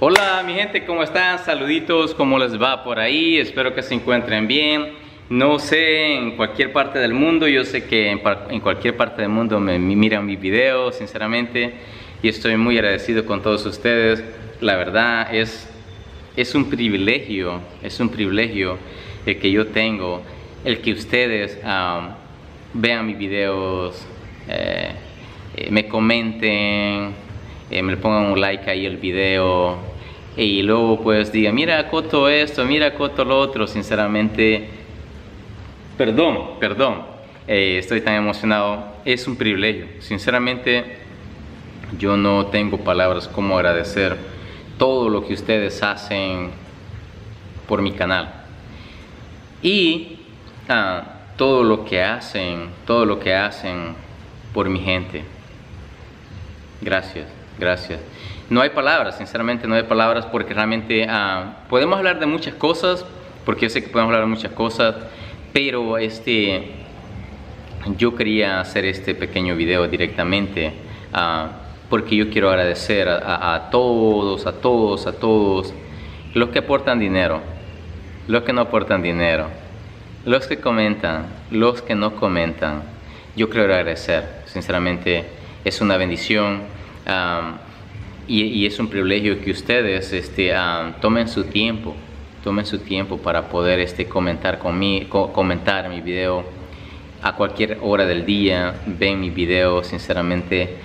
Hola mi gente, ¿cómo están? Saluditos, ¿cómo les va por ahí? Espero que se encuentren bien. No sé, en cualquier parte del mundo, yo sé que en cualquier parte del mundo me miran mis videos, sinceramente, y estoy muy agradecido con todos ustedes. La verdad es un privilegio el que yo tengo, el que ustedes vean mis videos, me comenten, me le pongan un like ahí al video y luego pues digan, mira Coto esto, mira Coto lo otro. Sinceramente, perdón, estoy tan emocionado. Es un privilegio. Sinceramente, yo no tengo palabras como agradecer todo lo que ustedes hacen por mi canal y todo lo que hacen por mi gente. Gracias. No hay palabras, sinceramente no hay palabras, porque realmente podemos hablar de muchas cosas, porque yo sé que podemos hablar de muchas cosas, pero yo quería hacer este pequeño video directamente porque yo quiero agradecer a todos los que aportan dinero, los que no aportan dinero, los que comentan, los que no comentan. Yo quiero agradecer, sinceramente es una bendición. Y es un privilegio que ustedes tomen su tiempo para poder comentar comentar mi video a cualquier hora del día. Ven mi video, sinceramente,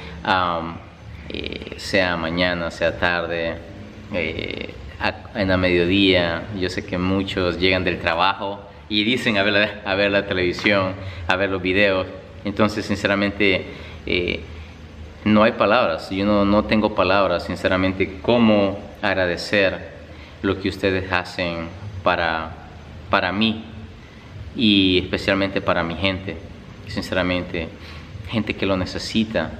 sea mañana, sea tarde, en la mediodía. Yo sé que muchos llegan del trabajo y dicen a ver la televisión, a ver los videos. Entonces, sinceramente, no hay palabras. Yo no tengo palabras, sinceramente, cómo agradecer lo que ustedes hacen para mí y especialmente para mi gente. Sinceramente, gente que lo necesita.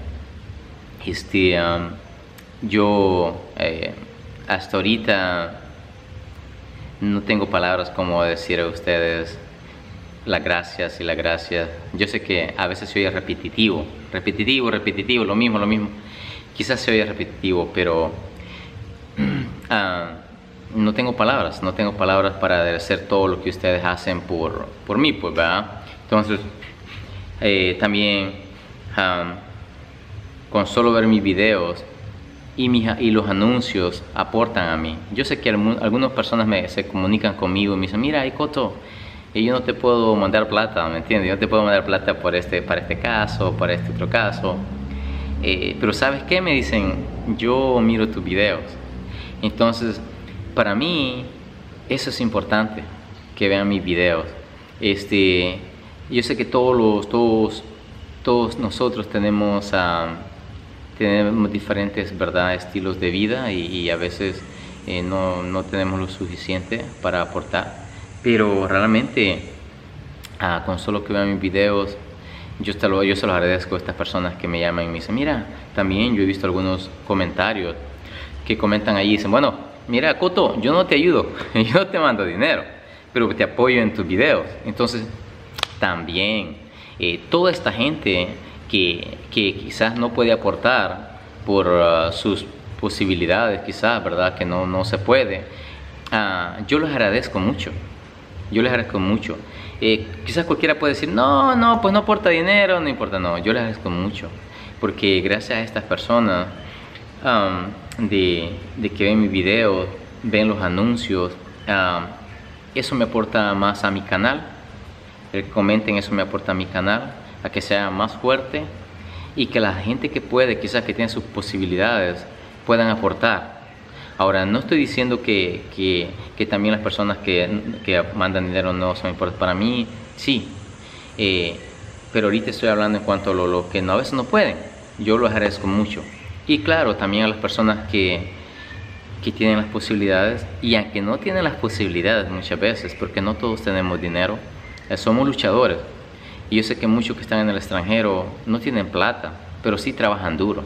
Yo hasta ahorita no tengo palabras como decir a ustedes las gracias. Yo sé que a veces se oye repetitivo, lo mismo. Quizás se oye repetitivo, pero no tengo palabras para agradecer todo lo que ustedes hacen por mí, pues, ¿verdad? Entonces, también con solo ver mis videos y los anuncios aportan a mí. Yo sé que algunas personas se comunican conmigo y me dicen, mira, Coto, y yo no te puedo mandar plata, ¿me entiendes? Yo no te puedo mandar plata para este caso, para este otro caso. Pero ¿sabes qué? Me dicen, yo miro tus videos. Entonces, para mí, eso es importante, que vean mis videos. Yo sé que todos nosotros tenemos diferentes, ¿verdad?, estilos de vida y a veces no tenemos lo suficiente para aportar. Pero realmente, con solo que vean mis videos, yo se los agradezco a estas personas que me llaman y me dicen, mira, también yo he visto algunos comentarios que comentan ahí y dicen, bueno, mira, Coto, yo no te ayudo, yo no te mando dinero, pero te apoyo en tus videos. Entonces, también, toda esta gente que quizás no puede aportar por sus posibilidades, quizás, ¿verdad?, que no se puede, yo les agradezco mucho. Quizás cualquiera puede decir, no, pues no aporta dinero, no importa. No, yo les agradezco mucho, porque gracias a estas personas de que ven mis videos, ven los anuncios, eso me aporta más a mi canal. El que comenten, eso me aporta a mi canal, a que sea más fuerte y que la gente que puede, quizás que tiene sus posibilidades, puedan aportar. Ahora, no estoy diciendo que también las personas que mandan dinero no son importantes. Para mí, sí. Pero ahorita estoy hablando en cuanto a lo que a veces no pueden. Yo lo agradezco mucho. Y claro, también a las personas que tienen las posibilidades. Y aunque no tienen las posibilidades muchas veces, porque no todos tenemos dinero, somos luchadores. Y yo sé que muchos que están en el extranjero no tienen plata, pero sí trabajan duro.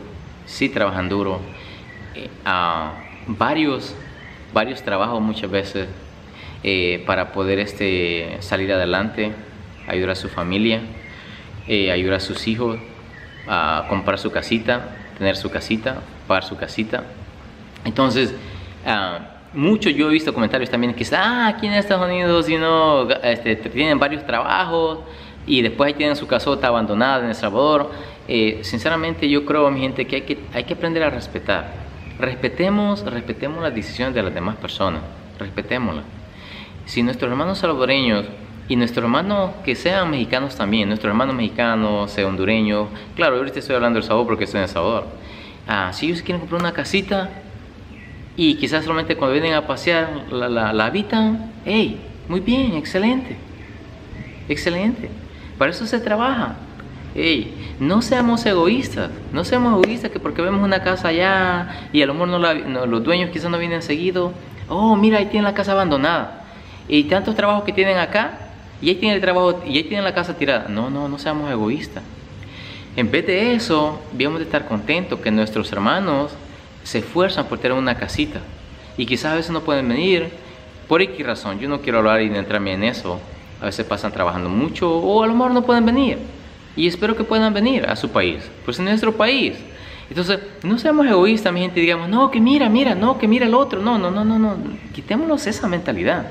Varios trabajos muchas veces para poder salir adelante, ayudar a su familia, ayudar a sus hijos a comprar su casita, tener su casita, pagar su casita. Entonces, Mucho yo he visto comentarios también que aquí en Estados Unidos tienen varios trabajos y después ahí tienen su casota abandonada en El Salvador. Sinceramente yo creo, mi gente, que hay que aprender a respetar. Respetemos las decisiones de las demás personas, respetémoslas. Si nuestros hermanos salvadoreños y nuestros hermanos que sean mexicanos también, nuestros hermanos mexicanos, sean hondureños, claro, ahorita estoy hablando del Salvador porque estoy en El Salvador. Si ellos quieren comprar una casita y quizás solamente cuando vienen a pasear la habitan, hey, muy bien, excelente, excelente, para eso se trabaja. Hey, no seamos egoístas que porque vemos una casa allá y a lo mejor los dueños quizás no vienen seguido, oh mira, ahí tienen la casa abandonada y tantos trabajos que tienen acá y ahí tienen el trabajo y ahí tienen la casa tirada. No seamos egoístas. En vez de eso, debemos de estar contentos que nuestros hermanos se esfuerzan por tener una casita y quizás a veces no pueden venir por X razón. Yo no quiero hablar y entrarme en eso. A veces pasan trabajando mucho o a lo mejor no pueden venir y espero que puedan venir a su país, pues en nuestro país. Entonces no seamos egoístas, mi gente, digamos no, que mira el otro. No, quitémonos esa mentalidad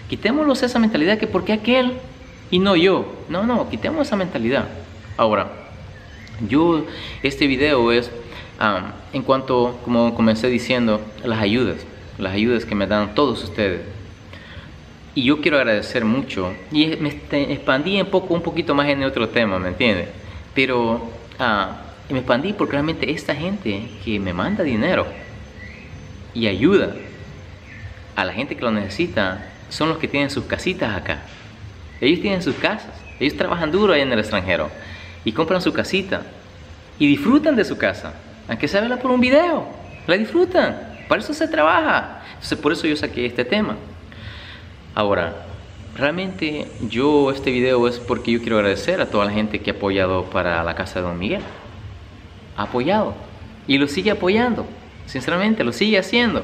que porque aquel y no yo. No, quitemos esa mentalidad. Ahora, este video es en cuanto, como comencé diciendo, las ayudas que me dan todos ustedes. Y yo quiero agradecer mucho. Y me expandí un poquito más en otro tema, ¿me entiendes? Pero me expandí porque realmente esta gente que me manda dinero y ayuda a la gente que lo necesita son los que tienen sus casitas acá. Ellos tienen sus casas. Ellos trabajan duro ahí en el extranjero y compran su casita y disfrutan de su casa. Aunque se vea por un video, la disfrutan. Para eso se trabaja. Entonces por eso yo saqué este tema. Ahora, realmente este video es porque yo quiero agradecer a toda la gente que ha apoyado para la casa de Don Miguel. Ha apoyado y lo sigue apoyando. Sinceramente, lo sigue haciendo.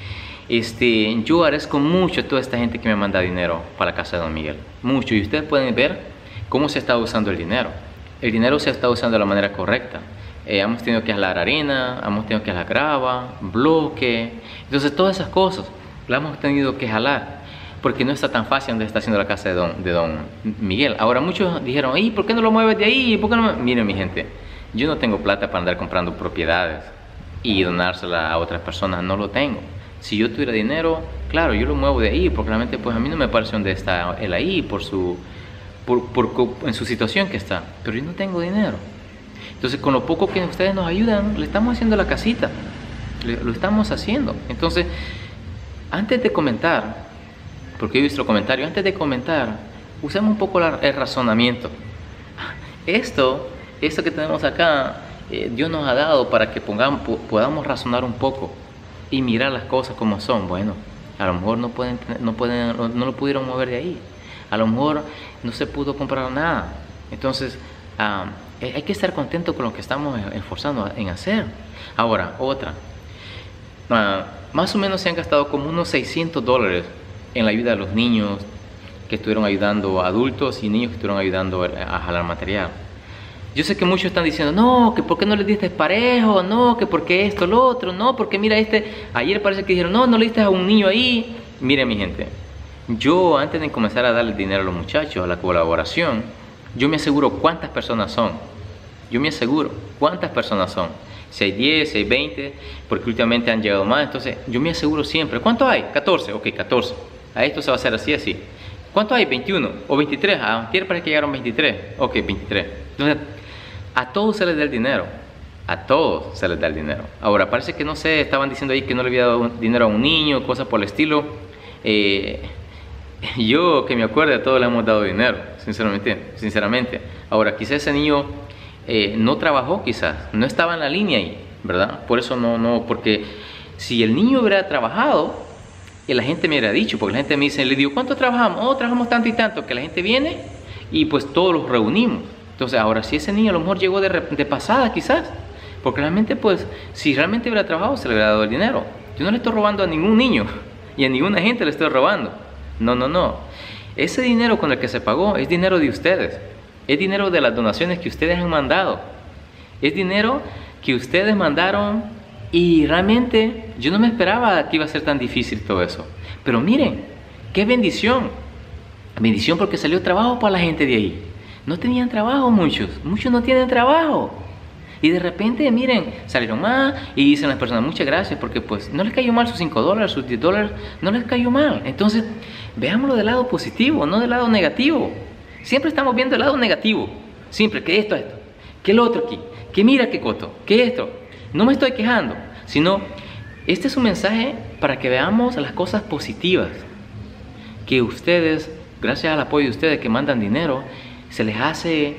Yo agradezco mucho a toda esta gente que me manda dinero para la casa de Don Miguel. Mucho. Y ustedes pueden ver cómo se está usando el dinero. El dinero se está usando de la manera correcta. Hemos tenido que jalar arena, hemos tenido que jalar grava, bloque. Entonces todas esas cosas las hemos tenido que jalar porque no está tan fácil donde está haciendo la casa de don Miguel. Ahora muchos dijeron, ¿y por qué no lo mueves de ahí? ¿Por qué no? Miren, mi gente, yo no tengo plata para andar comprando propiedades y donársela a otras personas. No lo tengo. Si yo tuviera dinero, claro, yo lo muevo de ahí porque realmente pues a mí no me parece dónde está él ahí en su situación que está. Pero yo no tengo dinero. Entonces con lo poco que ustedes nos ayudan, le estamos haciendo la casita. Lo estamos haciendo. Entonces, antes de comentar, porque he visto el comentario, antes de comentar, usemos un poco el razonamiento. Esto que tenemos acá, Dios nos ha dado para que podamos razonar un poco y mirar las cosas como son. Bueno, a lo mejor no lo pudieron mover de ahí. A lo mejor no se pudo comprar nada. Entonces, hay que estar contento con lo que estamos esforzando en hacer. Ahora, otra. Más o menos se han gastado como unos $600 en la ayuda de los niños que estuvieron ayudando a adultos y niños que estuvieron ayudando a jalar material. Yo sé que muchos están diciendo, no, que por qué no le diste parejo, no, que por qué esto, lo otro, no, porque mira ayer parece que dijeron, no le diste a un niño ahí. Miren, mi gente, yo antes de comenzar a darle dinero a los muchachos, a la colaboración, yo me aseguro cuántas personas son. Si hay 10, si hay 20, porque últimamente han llegado más. Entonces yo me aseguro siempre. ¿Cuánto hay? 14. Ok, 14. A esto se va a hacer así. ¿Cuánto hay? 21 o 23. Ayer parece que llegaron 23. Ok, 23. Entonces, a todos se les da el dinero. Ahora, parece que no sé, estaban diciendo ahí que no le había dado dinero a un niño, cosas por el estilo. Yo que me acuerdo, a todos le hemos dado dinero, sinceramente. Ahora, quizás ese niño no trabajó, quizás no estaba en la línea ahí, ¿verdad? Por eso porque si el niño hubiera trabajado, y la gente me hubiera dicho, porque la gente me dice, le digo, ¿cuánto trabajamos? Oh, trabajamos tanto y tanto, que la gente viene y pues todos los reunimos. Entonces, ahora si ese niño a lo mejor llegó de pasada, quizás, porque realmente pues, si realmente hubiera trabajado, se le hubiera dado el dinero. Yo no le estoy robando a ningún niño y a ninguna gente le estoy robando. No. Ese dinero con el que se pagó es dinero de ustedes. Es dinero de las donaciones que ustedes han mandado. Es dinero que ustedes mandaron Y realmente yo no me esperaba que iba a ser tan difícil todo eso. Pero miren, qué bendición. Bendición porque salió trabajo para la gente de ahí. No tenían trabajo muchos no tienen trabajo. Y de repente, miren, salieron más y dicen las personas, muchas gracias, porque pues no les cayó mal sus $5, sus $10, no les cayó mal. Entonces, veámoslo del lado positivo, no del lado negativo. Siempre estamos viendo el lado negativo. Siempre, que esto, que el otro aquí, que mira qué coto, que esto. No me estoy quejando, sino este es un mensaje para que veamos las cosas positivas. Que ustedes, gracias al apoyo de ustedes que mandan dinero, se les hace...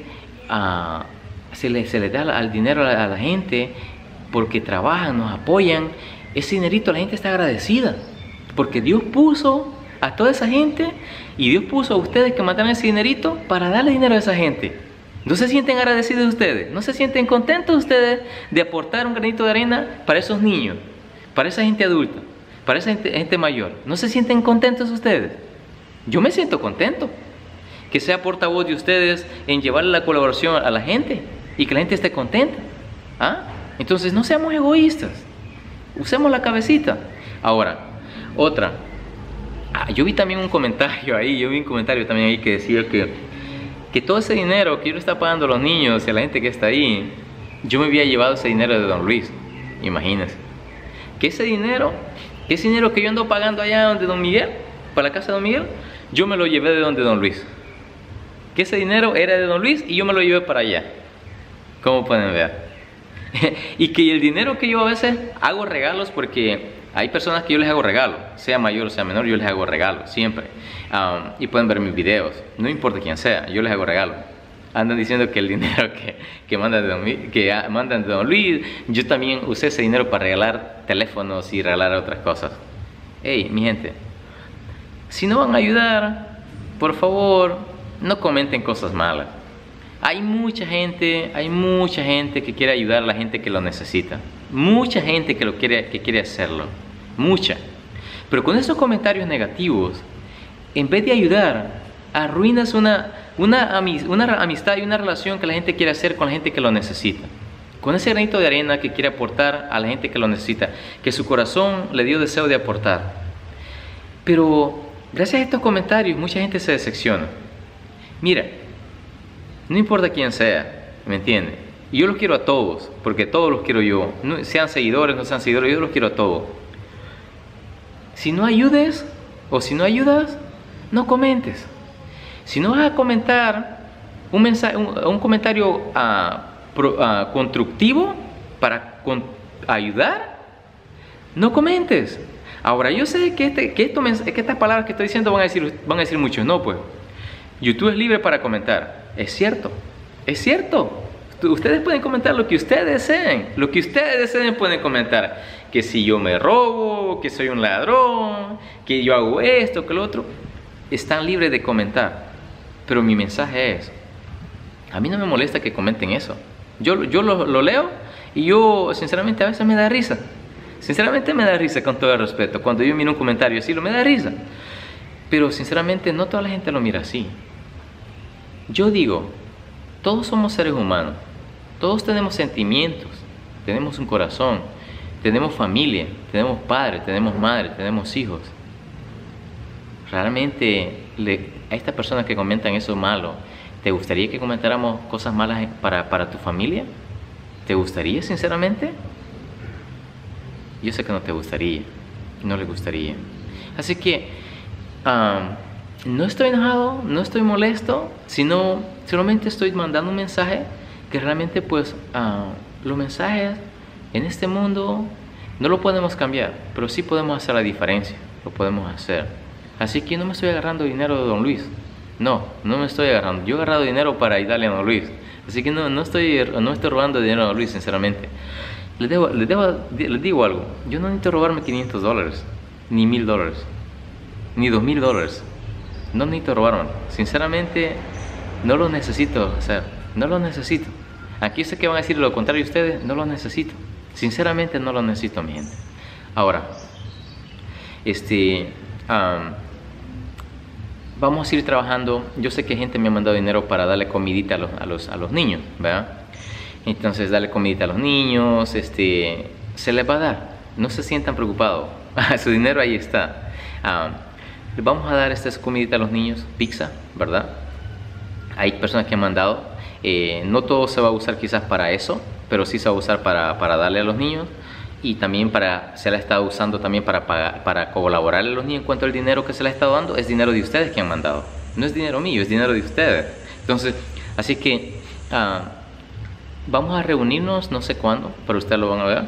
se les da al dinero a la gente porque trabajan, nos apoyan. Ese dinerito la gente está agradecida porque Dios puso a toda esa gente y Dios puso a ustedes que mandan ese dinerito para darle dinero a esa gente. ¿No se sienten agradecidos ustedes? ¿No se sienten contentos ustedes de aportar un granito de arena para esos niños, para esa gente adulta, para esa gente mayor? ¿No se sienten contentos ustedes? Yo me siento contento que sea portavoz de ustedes en llevarle la colaboración a la gente y que la gente esté contenta. Entonces no seamos egoístas, usemos la cabecita. Ahora, otra, yo vi también un comentario ahí, que decía que todo ese dinero que yo le estaba pagando a los niños y a la gente que está ahí, yo me había llevado ese dinero de Don Luis. Imagínense, que ese dinero que yo ando pagando allá donde Don Miguel, para la casa de Don Miguel, yo me lo llevé de donde Don Luis. Que ese dinero era de Don Luis y yo me lo llevé para allá. Como pueden ver. Y que el dinero que yo a veces hago regalos, porque hay personas que yo les hago regalos, sea mayor o sea menor, yo les hago regalos siempre. Y pueden ver mis videos, no importa quién sea, yo les hago regalos. Andan diciendo que el dinero que mandan de Don Luis, yo también usé ese dinero para regalar teléfonos y regalar otras cosas. Hey, mi gente, si no van a ayudar, por favor, no comenten cosas malas. Hay mucha gente que quiere ayudar a la gente que lo necesita. Mucha gente que quiere hacerlo. Mucha. Pero con esos comentarios negativos, en vez de ayudar, arruinas una amistad y una relación que la gente quiere hacer con la gente que lo necesita. Con ese granito de arena que quiere aportar a la gente que lo necesita, que su corazón le dio deseo de aportar. Pero gracias a estos comentarios, mucha gente se decepciona. Mira, no importa quién sea, ¿me entiendes? Yo los quiero a todos, porque todos los quiero yo. No, sean seguidores, no sean seguidores, yo los quiero a todos. Si no ayudes, o si no ayudas, no comentes. Si no vas a comentar un comentario constructivo para ayudar, no comentes. Ahora, yo sé que estas palabras que estoy diciendo van a decir muchos, no pues. YouTube es libre para comentar. Es cierto, es cierto. Ustedes pueden comentar lo que ustedes deseen. Lo que ustedes deseen pueden comentar. Que si yo me robo, que soy un ladrón, que yo hago esto, que lo otro. Están libres de comentar. Pero mi mensaje es, a mí no me molesta que comenten eso. Yo lo leo y yo sinceramente a veces me da risa. Sinceramente me da risa, con todo el respeto. Cuando yo miro un comentario así, me da risa. Pero sinceramente no toda la gente lo mira así. Yo digo, todos somos seres humanos, todos tenemos sentimientos, tenemos un corazón, tenemos familia, tenemos padres, tenemos madre, tenemos hijos. Realmente a estas personas que comentan eso malo, ¿te gustaría que comentáramos cosas malas para tu familia? ¿Te gustaría sinceramente? Yo sé que no te gustaría, no le gustaría. Así que no estoy enojado, no estoy molesto, sino solamente estoy mandando un mensaje que realmente pues los mensajes en este mundo no lo podemos cambiar, pero sí podemos hacer la diferencia, lo podemos hacer. Así que no me estoy agarrando dinero de Don Luis, no me estoy agarrando, yo he agarrado dinero para ayudarle a Don Luis, así que no estoy robando dinero a Don Luis, sinceramente. Les digo algo, yo no necesito robarme $500, ni $1000, ni $2000. No necesito robarme. Sinceramente, no lo necesito hacer. No lo necesito. Aquí sé que van a decir lo contrario ustedes. No lo necesito. Sinceramente, no lo necesito, mi gente. Ahora, vamos a ir trabajando. Yo sé que gente me ha mandado dinero para darle comidita a los niños, ¿verdad? Entonces, darle comidita a los niños, se les va a dar. No se sientan preocupados. Su dinero ahí está. Les vamos a dar esta comidita a los niños, pizza, ¿verdad? Hay personas que han mandado. No todo se va a usar quizás para eso, pero sí se va a usar para darle a los niños. Y también se la ha estado usando también para colaborar a los niños. En cuanto al dinero que se le ha estado dando, es dinero de ustedes que han mandado. No es dinero mío, es dinero de ustedes. Entonces, así que vamos a reunirnos, no sé cuándo, pero ustedes lo van a ver,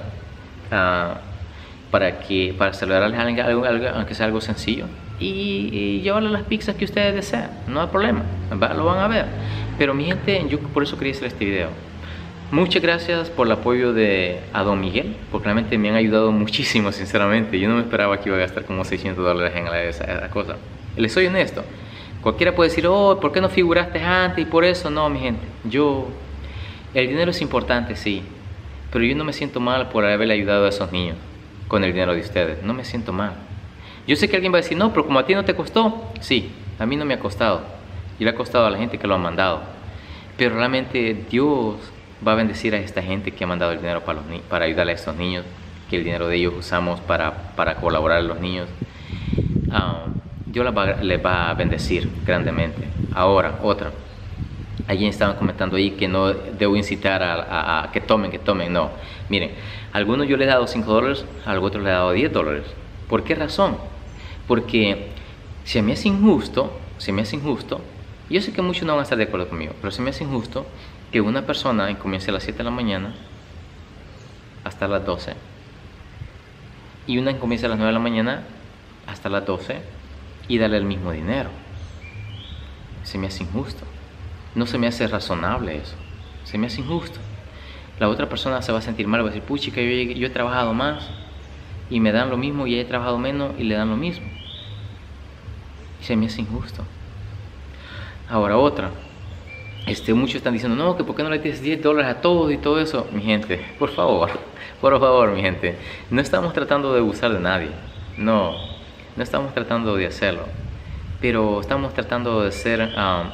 para celebrarles algo, aunque sea algo sencillo, y llevarles las pizzas que ustedes desean. No hay problema, ¿verdad? Lo van a ver. Pero mi gente, yo por eso quería hacer este video. Muchas gracias por el apoyo a Don Miguel, porque realmente me han ayudado muchísimo, sinceramente. Yo no me esperaba que iba a gastar como $600 en esa cosa. Les soy honesto. Cualquiera puede decir, oh, ¿por qué no figuraste antes? Y por eso, no, mi gente. El dinero es importante, sí, pero yo no me siento mal por haberle ayudado a esos niños con el dinero de ustedes. No me siento mal. Yo sé que alguien va a decir, no, pero como a ti no te costó. Sí, a mí no me ha costado. Y le ha costado a la gente que lo ha mandado. Pero realmente Dios va a bendecir a esta gente que ha mandado el dinero para ayudarle a estos niños, que el dinero de ellos usamos para colaborar a los niños. Dios les va a bendecir grandemente. Ahora, otra. Alguien estaba comentando ahí que no debo incitar a que tomen. No, miren, a algunos yo les he dado $5, a otros les he dado $10. ¿Por qué razón? Porque se me hace injusto, yo sé que muchos no van a estar de acuerdo conmigo, pero se me hace injusto que una persona comience a las 7 de la mañana hasta las 12 y una comience a las 9 de la mañana hasta las 12 y darle el mismo dinero. Se me hace injusto. No se me hace razonable eso. Se me hace injusto. La otra persona se va a sentir mal, va a decir, puchica, yo he trabajado más y me dan lo mismo, y he trabajado menos y le dan lo mismo. Y se me hace injusto. Ahora otra. Muchos están diciendo, no, que por qué no le tienes $10 a todos y todo eso. Mi gente, por favor, mi gente. No estamos tratando de abusar de nadie. No estamos tratando de hacerlo. Pero estamos tratando de ser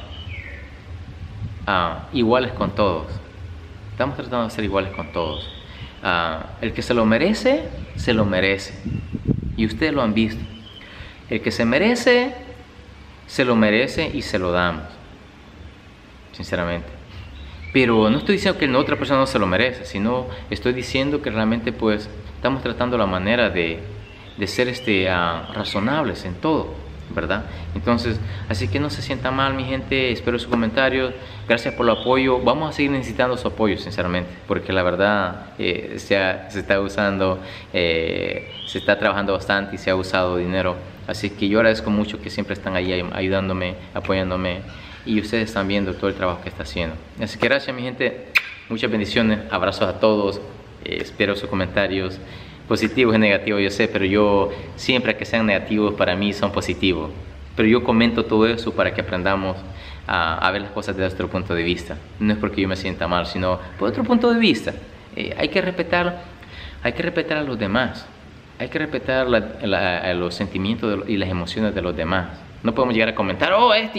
iguales con todos. Estamos tratando de ser iguales con todos. El que se lo merece, se lo merece. Y ustedes lo han visto. El que se merece, se lo merece y se lo damos. Sinceramente. Pero no estoy diciendo que la otra persona no se lo merece, sino estoy diciendo que realmente pues estamos tratando la manera de ser razonables en todo, ¿verdad? Entonces, así que no se sienta mal, mi gente. Espero sus comentarios. Gracias por el apoyo. Vamos a seguir necesitando su apoyo, sinceramente, porque la verdad se está usando, se está trabajando bastante y se ha usado dinero. Así que yo agradezco mucho que siempre están ahí ayudándome, apoyándome, y ustedes están viendo todo el trabajo que está haciendo. Así que gracias, mi gente. Muchas bendiciones. Abrazos a todos. Espero sus comentarios. Positivos y negativos, yo sé, pero yo siempre que sean negativos para mí son positivos. Pero yo comento todo eso para que aprendamos a ver las cosas desde otro punto de vista. No es porque yo me sienta mal, sino por otro punto de vista. Hay que respetar a los demás. Hay que respetar los sentimientos y las emociones de los demás. No podemos llegar a comentar, oh, esto.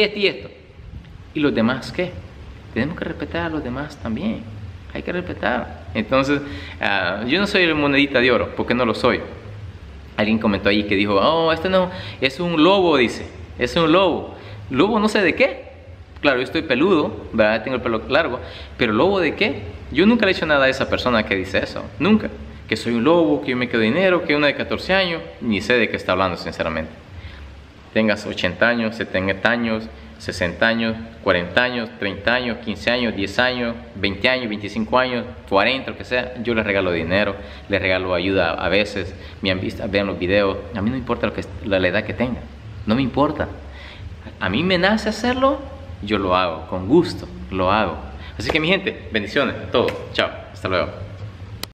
¿Y los demás qué? Tenemos que respetar a los demás también. Hay que respetar. Entonces, yo no soy el monedita de oro, porque no lo soy. Alguien comentó ahí que dijo, oh, este no, es un lobo, dice. Es un lobo. ¿Lobo no sé de qué? Claro, yo estoy peludo, ¿verdad? Tengo el pelo largo. Pero ¿lobo de qué? Yo nunca le he hecho nada a esa persona que dice eso. Nunca. Que soy un lobo, que yo me quedo dinero, que una de 14 años. Ni sé de qué está hablando, sinceramente. Tengas 80 años, 70 años, 60 años, 40 años, 30 años, 15 años, 10 años, 20 años, 25 años, 40, lo que sea, yo les regalo dinero, les regalo ayuda a veces. Me han visto, vean los videos. A mí no me importa la edad que tenga, no me importa. A mí me nace hacerlo, yo lo hago, con gusto, lo hago. Así que mi gente, bendiciones a todos. Chao, hasta luego.